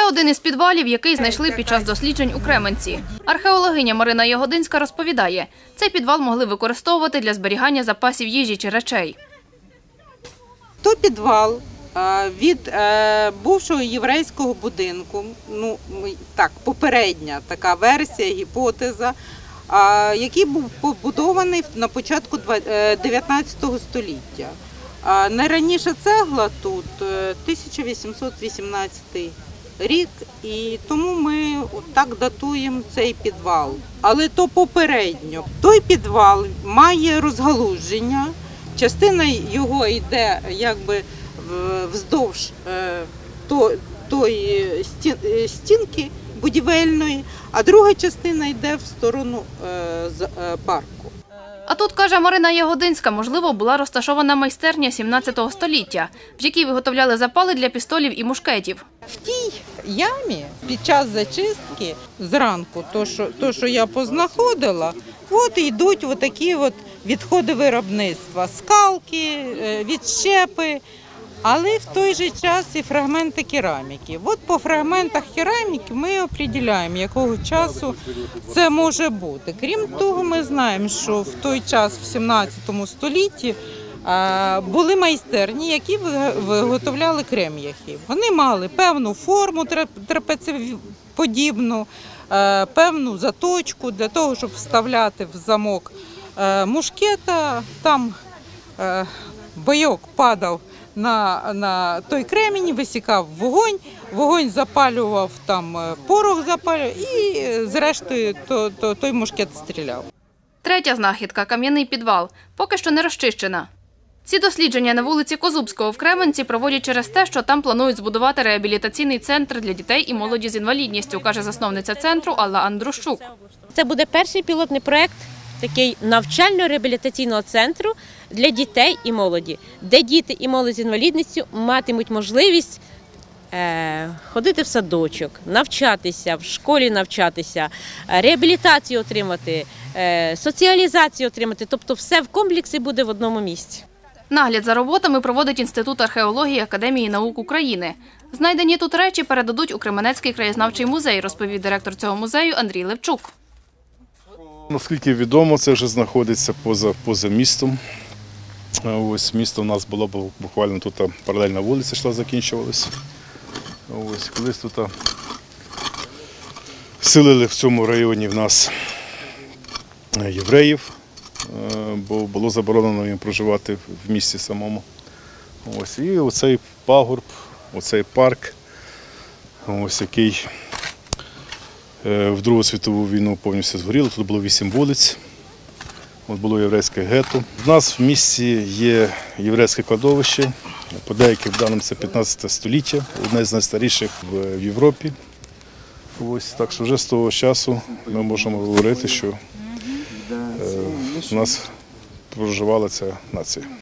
один із підвалів, який знайшли під час досліджень у Кременці. Археологиня Марина Ягодинська розповідає, цей підвал могли використовувати для зберігання запасів їжі чи речей. То підвал від бувшого єврейського будинку, попередня така версія, гіпотеза, який був побудований на початку 19 століття. Найраніша цегла тут 1818 рік, і тому ми так датуємо цей підвал. Але то попередньо. Той підвал має розгалуження, частина його йде якби вздовж тої стінки будівельної, а друга частина йде в сторону парку. А тут, каже Марина Ягодинська, можливо, була розташована майстерня 17 століття, в якій виготовляли запали для пістолів і мушкетів. В тій ямі під час зачистки зранку, то, що я познаходила, от йдуть такі відходи виробництва, скалки, відщепи, але в той же час і фрагменти кераміки. От по фрагментах кераміки ми определяємо, якого часу це може бути. Крім того, ми знаємо, що в той час, в 17 столітті, були майстерні, які виготовляли крем'яхи. Вони мали певну форму трапецеподібну, певну заточку для того, щоб вставляти в замок мушкета. Там бойок падав на той кремінь, висікав вогонь запалював, там порох запалював і зрештою той мушкет стріляв. Третя знахідка – кам'яний підвал. Поки що не розчищена. Ці дослідження на вулиці Козубського в Кременці проводять через те, що там планують збудувати реабілітаційний центр для дітей і молоді з інвалідністю, каже засновниця центру Алла Андрущук. Це буде перший пілотний проєкт такий навчально-реабілітаційного центру для дітей і молоді, де діти і молодь з інвалідністю матимуть можливість ходити в садочок, навчатися, в школі навчатися, реабілітацію отримати, соціалізацію отримати, тобто все в комплексі буде в одному місці. Нагляд за роботами проводить Інститут археології Академії наук України. Знайдені тут речі передадуть у Кременецький краєзнавчий музей, розповів директор цього музею Андрій Левчук. Наскільки відомо, це вже знаходиться поза містом. Ось місто у нас було буквально тут паралельна вулиця йшла, закінчувалася. Ось колись тут селили в цьому районі в нас євреїв, бо було заборонено їм проживати в місті самому. Ось і оцей пагорб, оцей парк, ось який в Другу світову війну повністю згоріло. Тут було 8 вулиць. От було єврейське гетто. У нас в місті є єврейське кладовище, по деяким даним це 15 століття, одне з найстаріших в Європі. Ось, так що вже з того часу ми можемо говорити, що у нас проживала ця нація.